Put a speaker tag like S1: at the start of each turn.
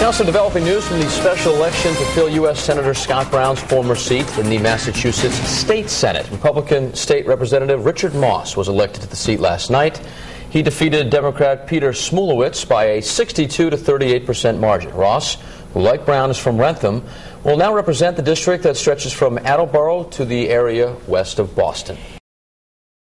S1: Now some developing news from the special election to fill U.S. Senator Scott Brown's former seat in the Massachusetts State Senate. Republican State Representative Richard Moss was elected to the seat last night. He defeated Democrat Peter Smulowitz by a 62 to 38% margin. Ross, who like Brown is from Wrentham, will now represent the district that stretches from Attleboro to the area west of Boston.